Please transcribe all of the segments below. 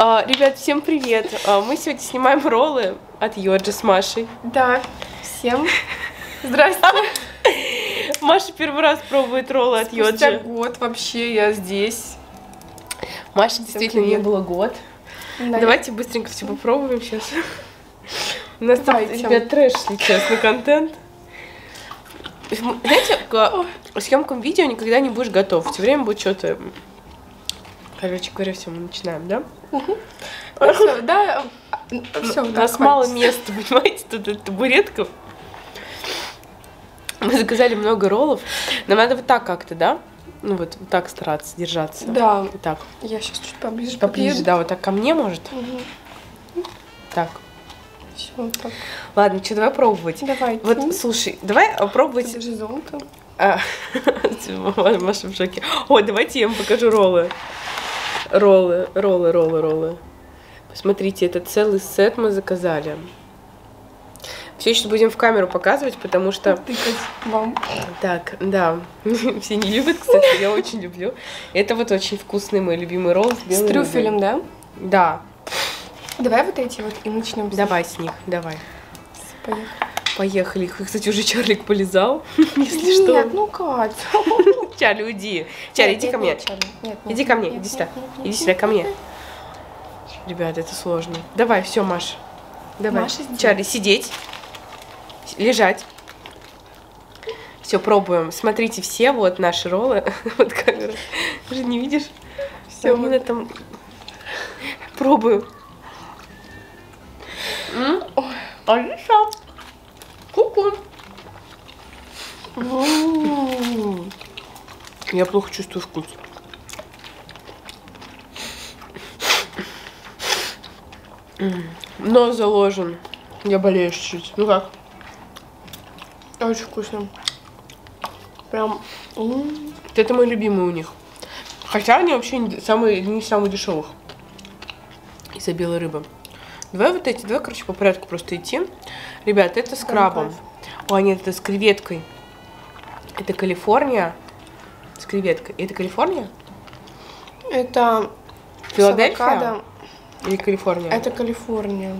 Ребят, всем привет! Мы сегодня снимаем роллы от Йоджи с Машей. Да, всем здравствуйте. Маша первый раз пробует роллы от Йоджи. Спустя год вообще я здесь. Маша действительно не было год. Да. Давайте быстренько все попробуем сейчас. У нас там, ребят, трэш, если честно, контент. Знаете, к съемкам видео никогда не будешь готов. Все время будет что-то... Короче говоря, все, мы начинаем, да? Все, да, все. У нас мало места, понимаете, тут табуретка. Мы заказали много роллов. Нам надо вот так как-то, да? Ну вот так стараться держаться. Да. Вот так. Я сейчас чуть поближе. Поближе, да, вот так ко мне, может? Так. Все, вот так. Ладно, что, давай пробовать. Давайте. Вот, слушай, давай пробовать. Держи зонтом. Маша в шоке. Ой, давайте я вам покажу роллы. Роллы. Посмотрите, это целый сет мы заказали. Все сейчас будем в камеру показывать, потому что... Тыкать вам. Так, да. Все не любят, кстати, я очень люблю. Это вот очень вкусный мой любимый ролл. С трюфелем, да? Да. Давай вот эти вот и начнем. Давай с них, давай. Поехали. Поехали. Кстати, уже Чарлик полезал, если что. Нет, ну Кать. Чарли, уйди. Чарли, иди ко мне. Иди ко мне, иди сюда. Иди сюда, ко мне. Ребята, это сложно. Давай, все, Маш. Давай. Чарли, сидеть. Лежать. Все, пробуем. Смотрите, все вот наши роллы. Вот камера. Ты же не видишь? Все, мы на этом пробуем. Алиса. Ку-ку. Я плохо чувствую вкус. Нос заложен. Я болею чуть-чуть. Ну как? Очень вкусно. Прям. Это мой любимый у них. Хотя они вообще не самые дешевых. Из-за белой рыбы. Давай вот эти, давай, короче, по порядку просто идти. Ребят, это с крабом. Ой, нет, это с креветкой. Это Калифорния. С креветкой. Это Калифорния? Это Филадельфия? Или Калифорния? Это Калифорния.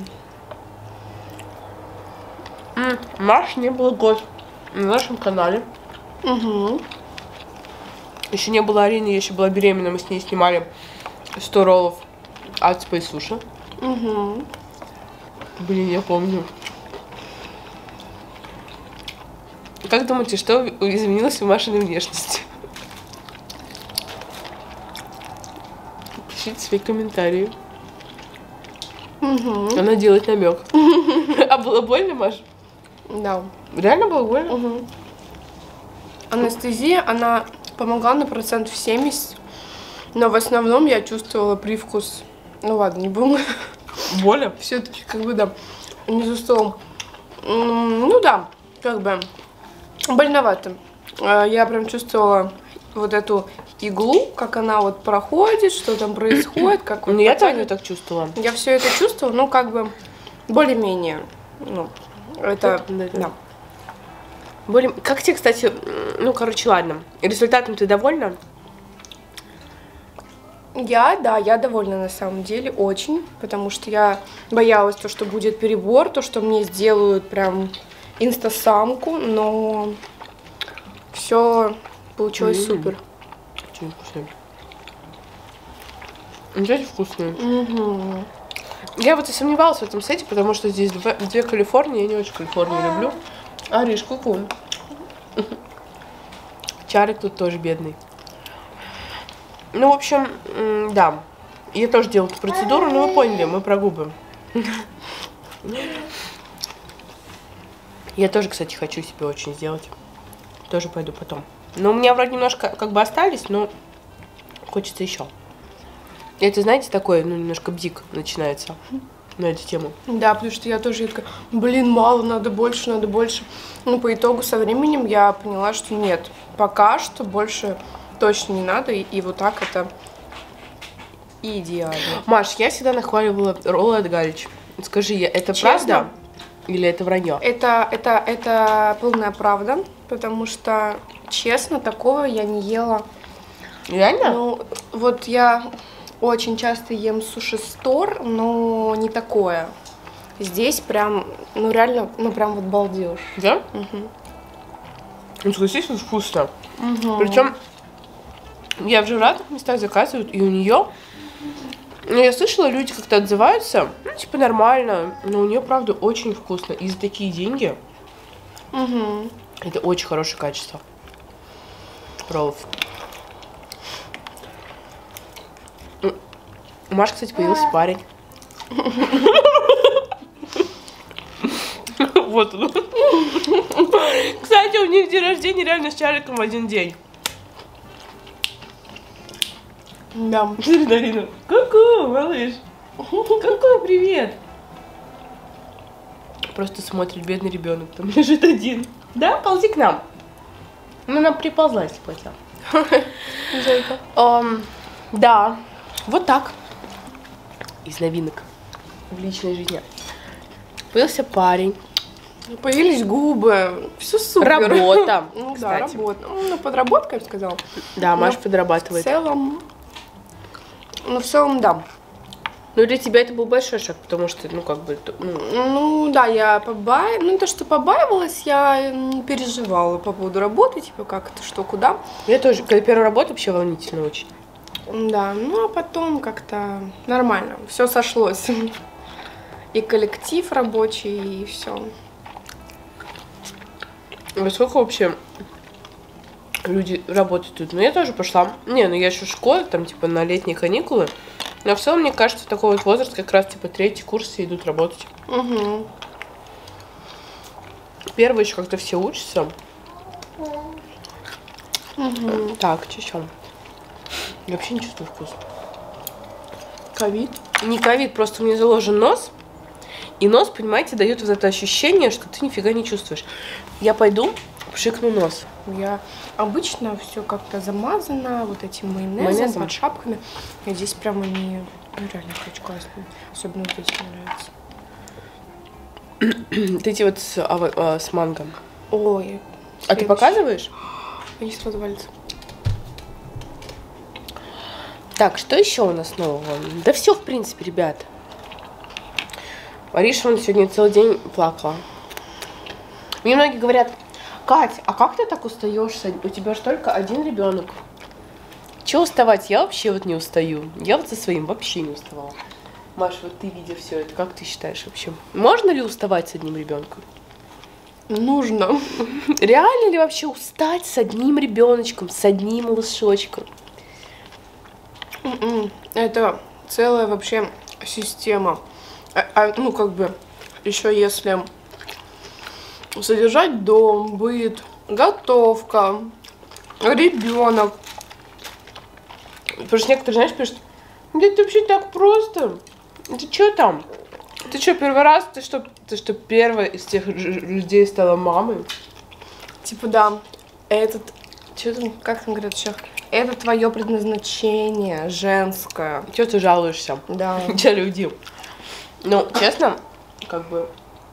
Маш не было год на нашем канале. Угу. Еще не было Арины, я еще была беременна. Мы с ней снимали 100 роллов от Space Sushi. Угу. Блин, я помню. Как думаете, что изменилось в Машиной внешности? Пишите свои комментарии. Угу. Она делает намек. А было больно, Маш? Да. Реально было больно? Угу. Анестезия, она помогла на 70%, но в основном я чувствовала привкус. Ну ладно, не будем. Боли? Все-таки как бы да, не за столом. Ну да, как бы больновато. Я прям чувствовала вот эту иглу, как она вот проходит, что там происходит, как вот. Ну я тоже так чувствовала. Я все это чувствовала, ну как бы более-менее. Ну, это да. Как тебе, кстати, ну короче, ладно. Результатом ты довольна? Я довольна на самом деле, очень, потому что я боялась то, что будет перебор, то, что мне сделают прям инстасамку, но все получилось супер. Очень вкусные. Очень вкусные. Я вот и сомневалась в этом сете, потому что здесь две Калифорнии, я не очень Калифорнию люблю. Ариш, ку-ку. Чарик тут тоже бедный. Ну, в общем, да. Я тоже делала эту процедуру, но вы поняли, мы про губы. Я тоже, кстати, хочу себе очень сделать. Тоже пойду потом. Но у меня вроде немножко как бы остались, но хочется еще. Это, знаете, такой, ну, немножко бзик начинается на эту тему. Да, потому что я тоже такая, блин, мало, надо больше, надо больше. Ну, по итогу со временем я поняла, что нет, пока что больше точно не надо, и вот так это идеально. Маш, я всегда нахваливала роллы от Галич. Скажи, это правда или это вранье? Это полная правда, потому что, честно, такого я не ела. Реально? Ну, вот я очень часто ем суши-стор, но не такое. Здесь прям, ну реально, ну прям вот балдеж. Да? Угу. Ну, согласись, вот вкусно. Угу. Причем я в разных местах заказывают, и у нее, ну, я слышала, люди как-то отзываются, ну, типа нормально, но у нее, правда, очень вкусно. И за такие деньги это очень хорошее качество роллов. У Маши, кстати, появился парень. Вот он. Кстати, у них день рождения реально с Чарликом в один день. Да. Дарина. Ку-ку, малыш. Ку-ку, привет. Просто смотрит, бедный ребенок там лежит один. Да, ползи к нам. Ну, она приползла, если хотела. Зайка. Да, вот так. Из новинок в личной жизни. Появился парень. Появились губы. Все супер. Работа. Ну кстати. да, работа. Ну, подработка, я бы сказала. Да, Маша В подрабатывает. целом, да. Ну, для тебя это был большой шаг, потому что, ну, как бы... Ну, да, я побаивалась. Ну, не то, что побаивалась, я не переживала по поводу работы, типа, как это, что, куда. Я тоже, когда первая работа, вообще волнительно очень. Да, ну, а потом как-то нормально, все сошлось. И коллектив рабочий, и все. Во сколько вообще люди работают тут? Ну, я тоже пошла. Не, ну я еще в школе, там, типа, на летние каникулы. Но в целом, мне кажется, такой вот возраст, как раз, типа, 3-й курс, все идут работать. Угу. Первый еще как-то все учатся. Угу. Так, чищем. Я вообще не чувствую вкус. Ковид? Не ковид, просто мне заложен нос. И нос, понимаете, дает вот это ощущение, что ты нифига не чувствуешь. Я пойду, пшикну нос. Я обычно все как-то замазано вот этим майонезом, под шапками. И здесь прям они, ну, реально очень классные. Особенно вот эти мне нравятся. Вот эти вот с манго. Ой. А ты показываешь? Они сразу валятся. Так, что еще у нас нового? Да все, в принципе, ребят. Мариша, он сегодня целый день плакала. Мне многие говорят: Кать, а как ты так устаешь? У тебя же только один ребенок. Чего уставать? Я вообще вот не устаю. Я вот со своим вообще не уставала. Маш, вот ты, видя все это, как ты считаешь вообще? Можно ли уставать с одним ребенком? Нужно. Реально ли вообще устать с одним ребеночком, с одним малышочком? Это целая вообще система. Ну, как бы, еще если содержать дом, быт, готовка, ребенок. Потому что некоторые, знаешь, пишут: да это вообще так просто. Ты что там? Ты что, первый раз? Ты что, первая из тех людей стала мамой? Типа, да, что там, как там говорят еще? Это твое предназначение женское. Чего ты жалуешься? Да. Че люди? Ну, честно, как бы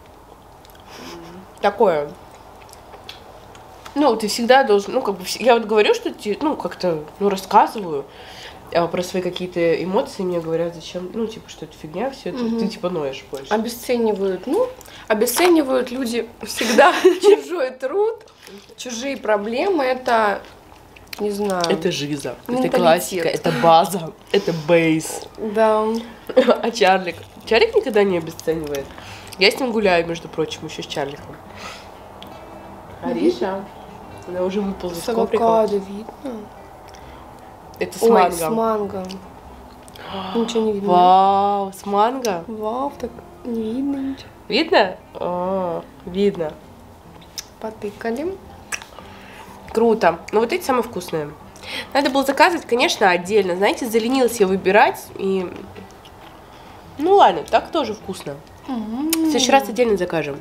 такое. Ну, ты всегда должен, ну, как бы, я вот говорю, что ну, как-то, ну, рассказываю про свои какие-то эмоции, мне говорят, зачем, ну, типа, что это фигня, все это, ты, типа, ноешь больше. Обесценивают, обесценивают люди всегда чужой труд, чужие проблемы, это, не знаю. Это жиза, это классика, это база, это бейс. Да. А Чарлик? Чарлик никогда не обесценивает. Я с ним гуляю, между прочим, еще с Чарликом. Ариша, она уже выползла с коврика. Авокадо видно? Это с Ой, манго. с манго. Ничего не видно. Вау, с манго? Вау, так не видно ничего. Видно? О, видно. Потыкали. Круто. Ну вот эти самые вкусные. Надо было заказывать, конечно, отдельно. Знаете, заленилась я выбирать. И... Ну ладно, так тоже вкусно. В следующий раз отдельно закажем.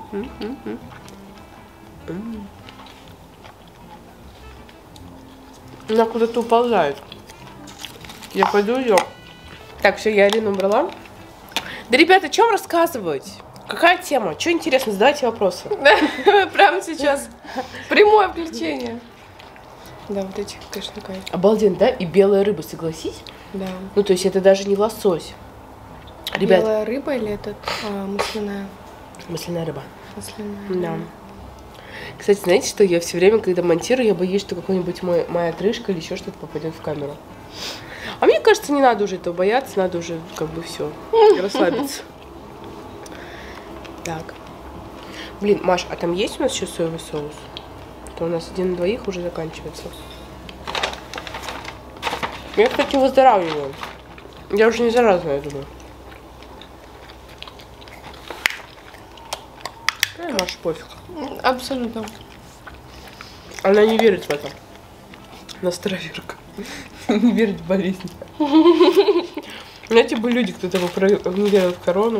Она куда-то уползает. Я пойду ее. Так, все, я Алину убрала. Да, ребята, о чем рассказывать? Какая тема? Что интересно? Задавайте вопросы. Прямо сейчас. Прямое включение. Да, вот эти, конечно, кайф. Обалденно, да? И белая рыба, согласись? Да. Ну, то есть это даже не лосось. Ребят. Белая рыба или этот масляная? Масляная рыба. Масляная. Да. Кстати, знаете, что я все время, когда монтирую, я боюсь, что какой-нибудь моя отрыжка или еще что-то попадет в камеру. А мне кажется, не надо уже этого бояться, надо уже как бы все расслабиться. Так. Блин, Маш, а там есть у нас еще соевый соус? То у нас 1 на 2 уже заканчивается. Я, кстати, выздоравливаю. Я уже не заразная, я думаю. Маш, пофиг. Абсолютно. Она не верит в это. Она староверка. Не верит в болезнь. Знаете, бы люди, кто-то не верил в корону.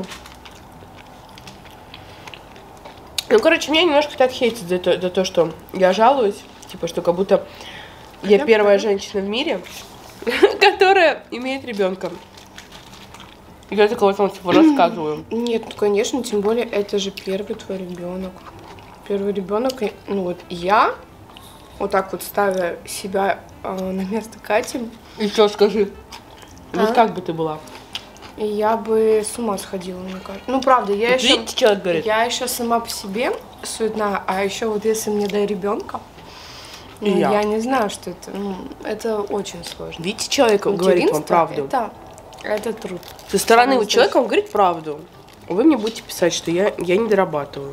Ну, короче, меня немножко так хейтят за то, что я жалуюсь. Типа, что как будто я первая женщина в мире, которая имеет ребенка. Я такого вот типа рассказываю. Нет, ну, конечно, тем более это же первый твой ребенок. Первый ребенок, ну вот я, вот так вот ставя себя на место Кати. И что, скажи, вот как бы ты была? Я бы с ума сходила, мне кажется. Ну, правда, я вот еще... Видите, человек говорит? Я еще сама по себе суетная, а еще вот если мне дай ребенка, ну, я не знаю, что это. Ну, это очень сложно. Видите, человек говорит вам правду. Это труд. Со стороны у человека он говорит правду. Вы мне будете писать, что я не дорабатываю.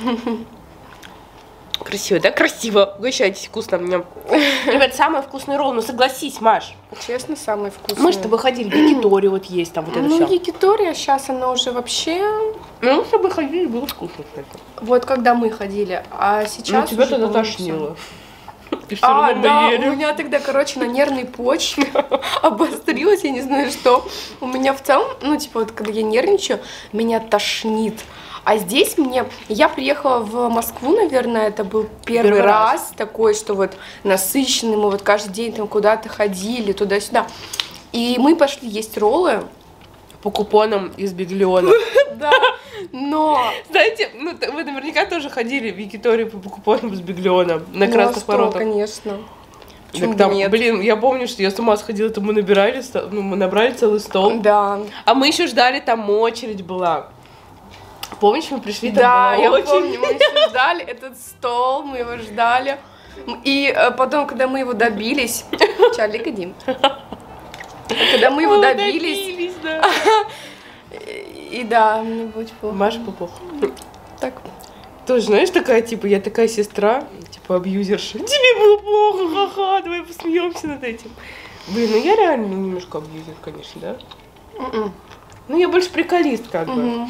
Красиво, да? Красиво. Угощайтесь, вкусно. Ребят, самый вкусный ролл. Ну согласись, Маш. Честно, самый вкусный. Мы же с тобой ходили, в Якитори вот есть там вот это все. Ну, Якитория, сейчас она уже вообще... Ну, мы с тобой ходили, было вкусно, кстати. Вот когда мы ходили, а сейчас... Ну, тебя тогда тошнило. Да, у меня тогда, короче, на нервной почве обострилось, я не знаю что. У меня в целом, ну, типа, вот когда я нервничаю, меня тошнит. А здесь я приехала в Москву, наверное, это был первый раз такой, что вот насыщенный, мы вот каждый день там куда-то ходили, туда-сюда. И мы пошли есть роллы. По купонам из Биглиона. Да, но... Знаете, ну вы наверняка тоже ходили в Якиторию по купонам из Биглиона на красных воротах. Конечно. Так там, блин, я помню, что я с ума сходила, то мы набирали, ну, мы набрали целый стол. Да. А мы еще ждали, там очередь была. Помнишь, мы пришли, там да, была я очередь. помню, мы еще ждали этот стол, мы его ждали. И потом, когда мы его добились... Чарли, Дим. Когда мы его добились... Да. И да, мне было плохо. Маша Попух. Так. Тоже, знаешь, такая, типа, я такая сестра, типа, абьюзерша. Тебе было плохо, ха-ха, давай посмеемся над этим. Блин, ну я реально немножко абьюзер, конечно, да? Ну, я больше приколист, как бы.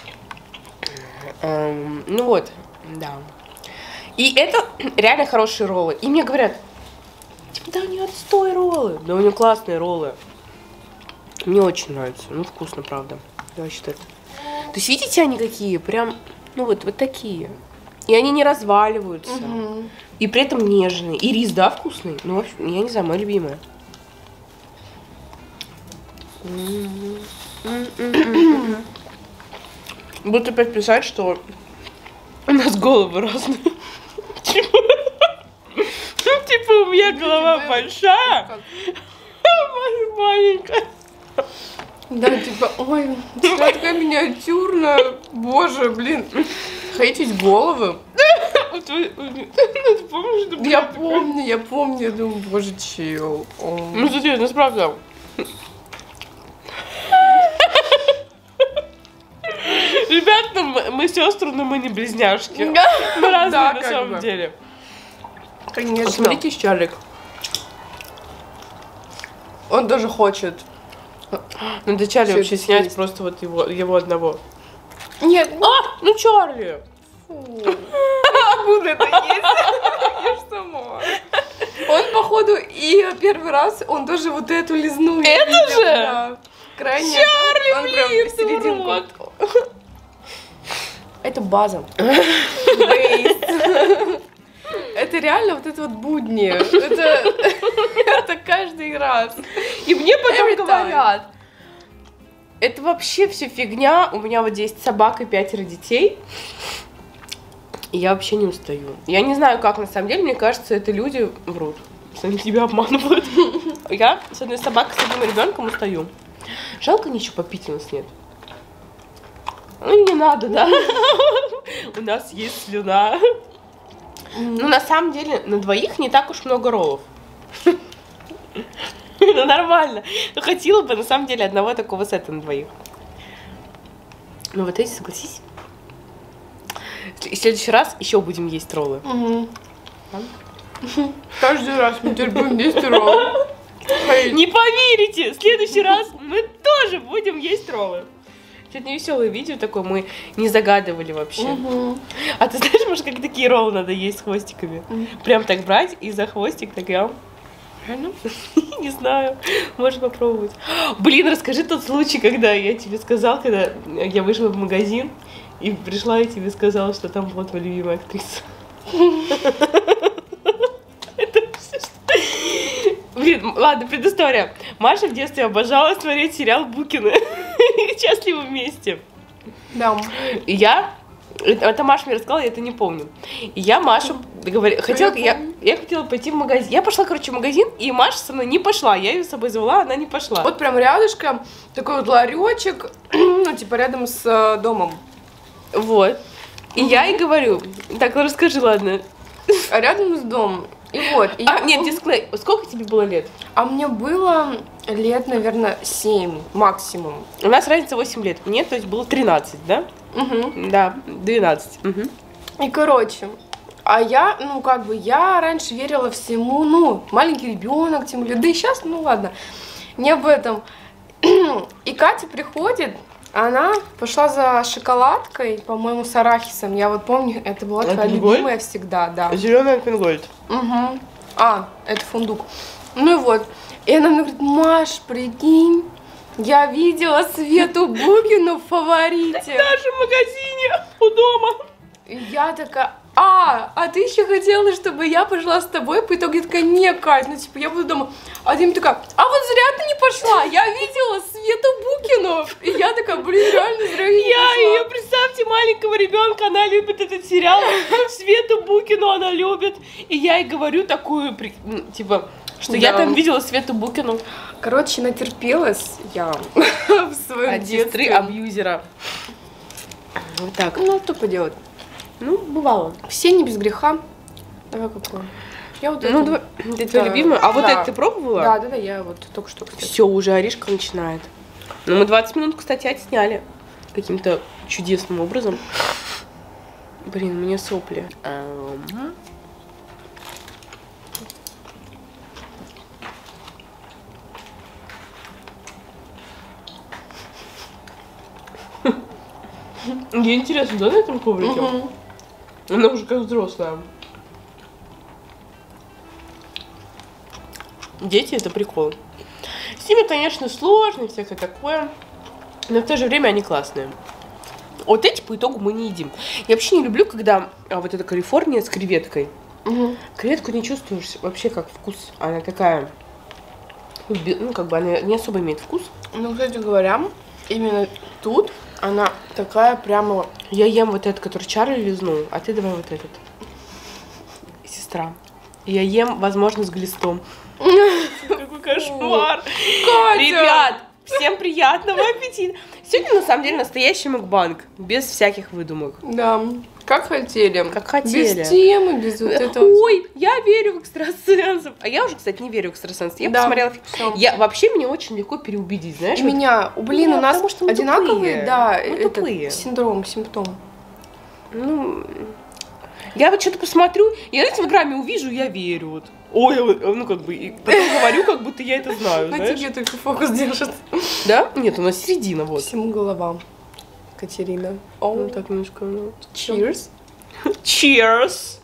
Ну вот, да. И это реально хорошие роллы. И мне говорят, типа, да у нее отстой роллы. Да у нее классные роллы. Мне очень нравится. Ну, вкусно, правда. Давай считать. То есть, видите, они какие? Прям, ну вот такие. И они не разваливаются. И при этом нежные. И рис, да, вкусный? Ну, вообще, я не знаю, моя любимая. Будут опять писать, что у нас головы разные. Типа у меня голова большая, а моя маленькая. Да, типа, ой, такая миниатюрная. Боже, блин. Хейтить головы. Я помню, я думаю, боже, чел. Ну, смотри, ну, правда. Ребята, мы сестры, но мы не близняшки. Мы разные на самом деле. Конечно. Смотрите, Чарлик. Он тоже хочет. Надо Чарли вообще снять просто вот его одного. Нет. А, ну Чарли. Буду это есть. Я ж сама. Он, походу, и первый раз он тоже вот эту лизнул. Это же? Да. Крайне. Чарли, он прям блин, серединку. Это база. Это реально вот это вот будни. Это каждый раз. И мне потом говорят, это вообще все фигня. У меня вот есть собака и 5 детей. И я вообще не устаю. Я не знаю, как на самом деле. Мне кажется, это люди врут. Они тебя обманывают. я с одной собакой, с одним ребенком устаю. Жалко, ничего попить у нас нет. Ну, не надо, да? У нас есть слюна. Ну, на самом деле, на двоих не так уж много роллов. Ну, нормально. Ну, хотела бы, на самом деле, одного такого сета на двоих. Ну, вот эти, согласись. В следующий раз еще будем есть роллы. Каждый раз мы теперь будем есть роллы. Не поверите, в следующий раз мы тоже будем есть роллы. Сегодня веселое видео такое, мы не загадывали вообще. А ты знаешь, может, как такие роллы надо есть с хвостиками? Прям так брать и за хвостик так я... Не знаю, можешь попробовать. Блин, расскажи тот случай, когда я тебе сказала, когда я вышла в магазин и пришла и тебе сказала, что там была твоя любимая актриса. Блин, ладно, предыстория. Маша в детстве обожала смотреть сериал «Букины». «Счастливы вместе». Да. И я... Это Маша мне рассказала, я это не помню. И я Машу хотела... Я хотела пойти в магазин. Я пошла, короче, в магазин, и Маша со мной не пошла. Я ее с собой звала, она не пошла. Вот прям рядышком такой вот ларечек, ну, типа рядом с домом. Вот. И я ей говорю... Так, ну расскажи, ладно. А рядом с домом. И вот. И нет, дисклей. Сколько тебе было лет? А мне было лет, наверное, 7 максимум. У нас разница 8 лет. Мне, то есть, было 13, да? Да, 12. И, короче, а я, ну, как бы, я раньше верила всему, ну, маленький ребенок, тем более, да и сейчас, ну, ладно, не об этом. И Катя приходит, она пошла за шоколадкой, по-моему, с арахисом. Я вот помню, это была твоя любимая всегда, да. Зеленый альпенгольд. А, это фундук. Ну и вот. И она мне говорит: Маш, прикинь, я видела Свету Букину в «Фаворите». В нашем магазине у дома. И я такая: а ты еще хотела, чтобы я пошла с тобой? По итогу я такая: не, Кать, ну типа я буду дома. А ты мне такая: а вот зря ты не пошла, я видела Свету Букину. И я такая: блин, реально зря я не пошла. Ее, представьте, маленького ребенка, она любит этот сериал, Свету Букину она любит. И я ей говорю такую, типа, что я там видела Свету Букину. Короче, натерпелась я в своем детстве. От сестры абьюзера. Вот так. Ну, что поделать? Ну, бывало. Все не без греха. Давай какую? Я вот ну, давай. Ты твоя любимая? А вот это ты пробовала? Да, я вот только что, кстати. Все, уже орешка начинает. Ну, мы 20 минут, кстати, отсняли. Каким-то чудесным образом. Блин, мне сопли. Мне интересно, да, на этом коврике? Она уже как взрослая. Дети — это прикол. С ними, конечно, сложно, всякое такое. Но в то же время они классные. Вот эти по итогу мы не едим. Я вообще не люблю, когда вот эта Калифорния с креветкой. Креветку не чувствуешь вообще как вкус. Она такая... Ну, как бы она не особо имеет вкус. Ну, кстати говоря, именно тут она такая прямо... Я ем вот этот, который Чарли лизнул, а ты давай вот этот. Сестра. Я ем, возможно, с глистом. Какой кошмар. Ребят, всем приятного аппетита. Сегодня, на самом деле, настоящий мукбанг. Без всяких выдумок. Да, как хотели. Как хотели. Без темы, без вот этого. Ой, я верю в экстрасенсов. А я уже, кстати, не верю в экстрасенсов. Я посмотрела... Вообще, меня очень легко переубедить, знаешь? И меня... Блин, у нас одинаковые, да, этот синдром, симптом. Ну... Я вот что-то посмотрю, я на Телеграме увижу, я верю. Вот. Ой, ну как бы, и потом говорю, как будто я это знаю, на знаешь? тебе только фокус держит. Да? Нет, у нас середина, вот. Всему голова. Катерина. Ну так немножко, ну... Cheers. Cheers.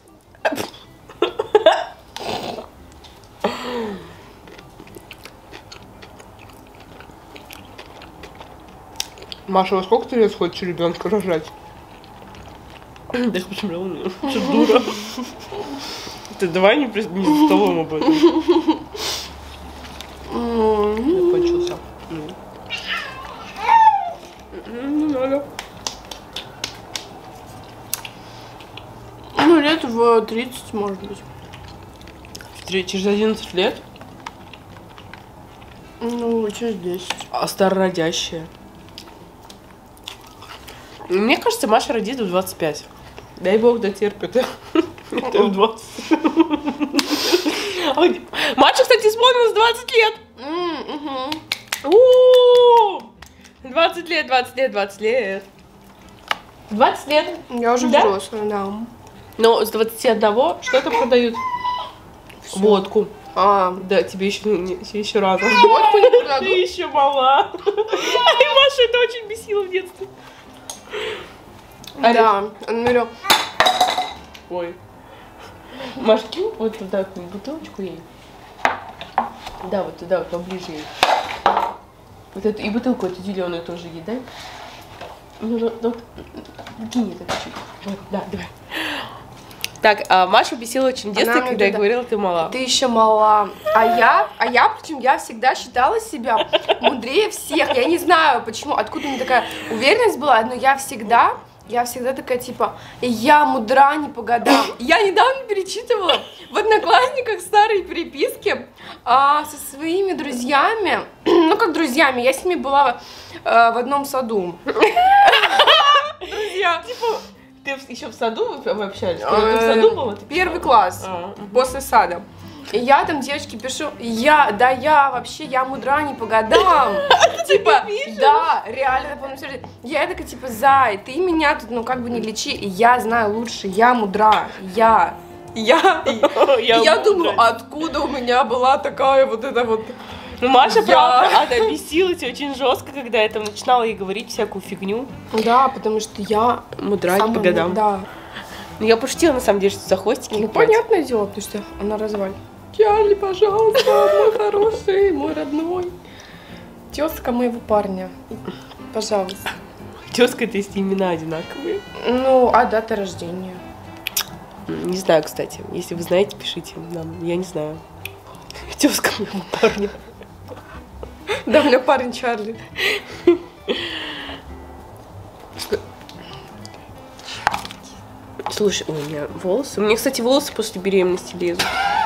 Маша, во сколько ты лет хочешь ребенка рожать? Да я посмотрела на нее. Что дура. Ты давай не за столом об этом. Я кончился. Не надо. Ну, лет в 30, может быть. Через 11 лет? Ну, через 10. А старородящая. Мне кажется, Маша родит в 25. Дай бог дотерпит. Это в 20. Маче, кстати, исполнилось 20 лет. 20 лет, 20 лет, 20 лет. 20 лет. Я уже взрослая, да. Но с 21 что-то продают? Всё. Водку. Да, тебе еще рано. Водку не продадут? Ты еще мала. И Маша это очень бесило в детстве. Да, Анмирё. Ой. Машки, вот туда бутылочку ей. Да, вот туда, вот поближе ей. Вот эту, и бутылку эту зеленую тоже ей, дай. Ну, кинь это чуть-чуть. Вот, да, давай. Так, Маша бесила очень в детстве, когда я говорила, ты мала. Ты еще мала. А я, причем, я всегда считала себя мудрее всех. Я не знаю, почему, откуда у меня такая уверенность была, но я всегда такая, типа, я мудра не по годам. Я недавно перечитывала в Одноклассниках старые переписки со своими друзьями. Ну, как друзьями, я с ними была в одном саду. Друзья. Типа, ты еще в саду вы общались? Ты в саду была? Первый класс, после сада. И я там девочке пишу, я мудра не по годам. Типа, да, реально, помню, я такая, типа, Зай, ты меня тут, ну, как бы не лечи, я знаю лучше, я мудра, я думаю, откуда у меня была такая вот эта вот... Ну, Маша, правда, она бесилась очень жестко, когда я там начинала ей говорить всякую фигню. Да, потому что я мудра не по годам. Да. Ну, я пошутила, на самом деле, что за хвостики. Ну, понятное дело, потому что она развалит. Чарли, пожалуйста, мой хороший, мой родной. Тезка моего парня. Пожалуйста. Тезка, то есть имена одинаковые. Ну, а дата рождения? Не знаю, кстати. Если вы знаете, пишите нам. Я не знаю. Тезка моего парня. Да, у меня парень Чарли. Слушай, ой, у меня волосы. У меня, кстати, волосы после беременности лезут.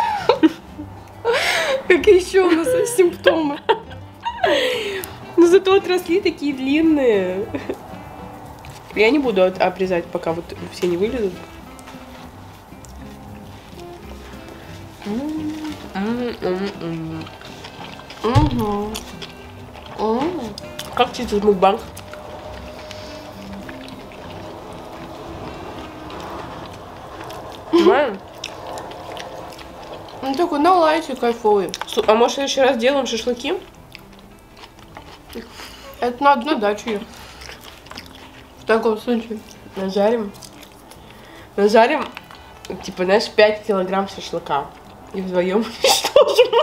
Какие еще у нас симптомы? Но зато отросли такие длинные. Я не буду обрезать, пока вот все не вылезут. Как тебе этот мукбанг? Понимаешь? Ну такой на лайте кайфовый. А может, еще раз делаем шашлыки? Это надо на дачу ехать. В таком случае. Нажарим, типа, знаешь, 5 килограмм шашлыка. И вдвоем уничтожим.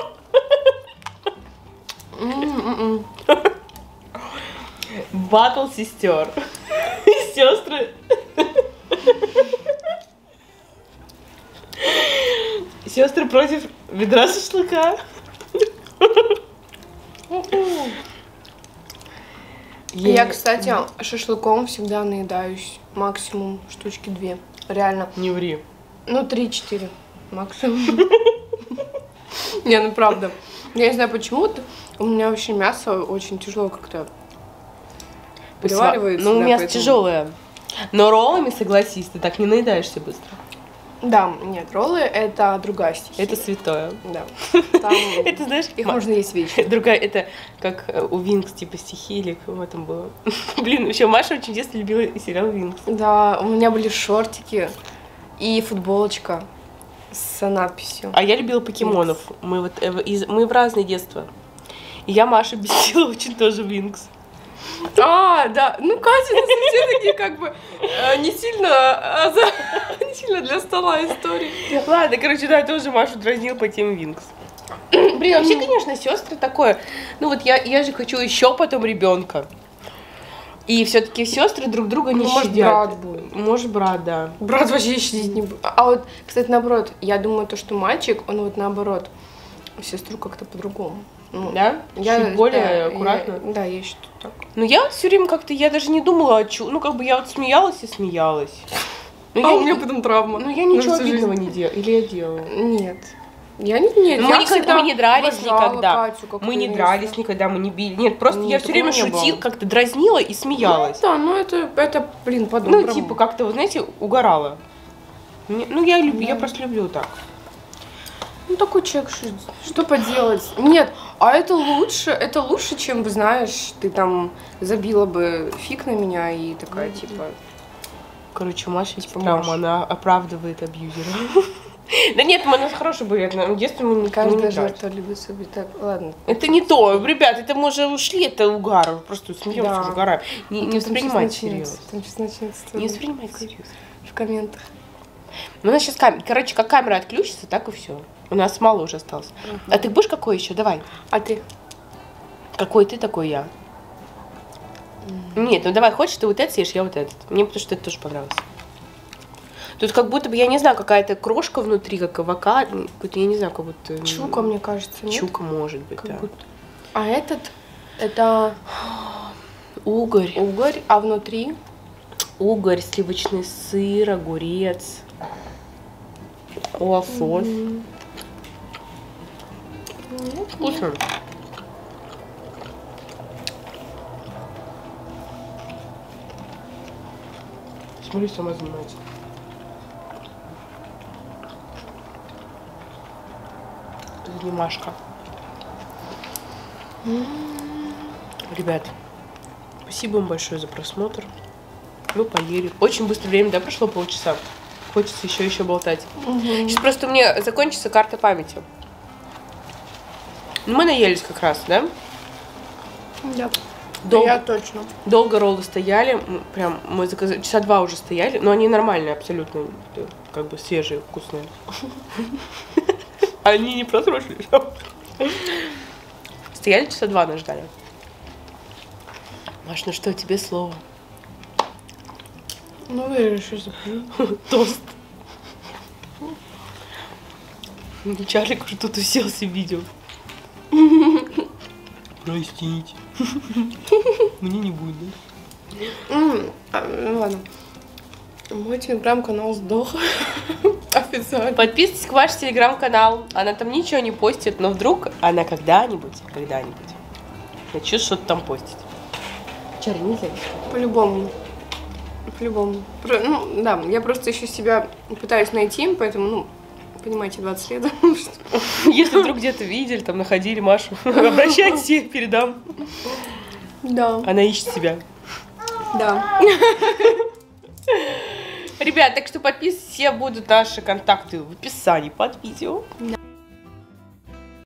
Батл сестер. Сестры. Сестры против ведра шашлыка. Я, кстати, шашлыком всегда наедаюсь. Максимум штучки 2. Реально. Не ври. Ну, 3-4 максимум. Не, ну правда. Я не знаю почему-то. У меня вообще мясо очень тяжело как-то переваривается. Ну, мясо тяжелое. Но роллами, согласись, ты так не наедаешься быстро. Да, нет, роллы это другая стихия. Это святое. Да. Это, знаешь, их можно есть вечно. Другая, это как у Винкс, типа стихи или в этом было. Блин, вообще Маша очень в детстве любила сериал Винкс. Да, у меня были шортики и футболочка с надписью. А я любила покемонов. Мы в разные детства. И я Маша бесила очень тоже Винкс. Да, ну Катя, у нас все такие как бы не сильно для стола истории. Ладно, короче, да, я тоже Машу дразнил по теме Винкс. Блин, вообще, конечно, сестры такое. Ну вот я же хочу еще потом ребенка. И все-таки сестры друг друга не щадят. Может, брат будет. Может, брат, да. Брат вообще щадить не будет. А вот, кстати, наоборот, я думаю, то, что мальчик, он вот наоборот, сестру как-то по-другому. Ну, да? Чуть более аккуратно? Да, я считаю так. Ну, я все время как-то, я даже не думала, ну, как бы я вот смеялась и смеялась. Но у меня потом травма. Ну, я ничего обидного не делала. Или я делала? Нет. Я не, нет, мы не дрались никогда. Катю, мы не дрались никогда, мы не били. Нет, просто я все время шутила, как-то дразнила и смеялась. Да, ну это блин, по-доброму. Ну, типа, как-то, вы знаете, угорала. Ну, я люблю, я просто люблю так. Ну, такой человек, что поделать? Нет, а это лучше, чем, знаешь, ты там забила бы фиг на меня и такая, типа... Короче, Маша, типа, травма, она оправдывает абьюзера. Да нет, мы у нас хорошие были, в детстве мы не каждая жертва любит себе так, ладно. Это не то, ребят, это мы уже ушли, это угар, просто смеемся, уже угораем. Не воспринимайте серьезно. Не воспринимайте серьезно. В комментах. Ну, у нас сейчас камера, короче, как камера отключится, так и все. У нас мало уже осталось. А ты будешь какой еще? Давай. А ты? Какой ты, такой я. Нет, ну давай, хочешь, ты вот это съешь, я вот этот. Мне потому что это тоже понравилось. Тут как будто бы, я не знаю, какая-то крошка внутри, как авокадо, какой-то, я не знаю, как будто... Чука, мне кажется, нет? Чука, может быть, как да. Будто. А это... Угорь. Угорь, а внутри? Угорь, сливочный сыр, огурец, лосось. Вкусно. Смотри, сама занимается. Это не Машка. Ребят, спасибо вам большое за просмотр. Мы поели. Очень быстро время, да, прошло полчаса. Хочется еще болтать. Сейчас просто у меня закончится карта памяти. Ну, мы наелись как раз, да? Да. Я точно. Долго роллы стояли, прям мы заказали, часа 2 уже стояли, но они нормальные абсолютно, как бы свежие, вкусные. Они не просрочились. Стояли часа 2, нас ждали. Маш, ну что, тебе слово? Ну, вырежешь, запомни. Тост. Чарлик уже тут уселся в видео. Простите. Мне не будет, да? Ну ладно. Мой телеграм-канал сдох. Официально. Подписывайтесь к ваш телеграм-канал. Она там ничего не постит, но вдруг она когда-нибудь начнет что-то там постить. Чарли, нельзя. По-любому. Ну, да, я просто еще себя пытаюсь найти, поэтому, ну, понимаете, 20 лет. Если вдруг где-то видели, там находили Машу, обращайтесь, я передам. Да. Она ищет себя. Да. Ребят, так что подписывайтесь, все будут наши контакты в описании под видео. Да.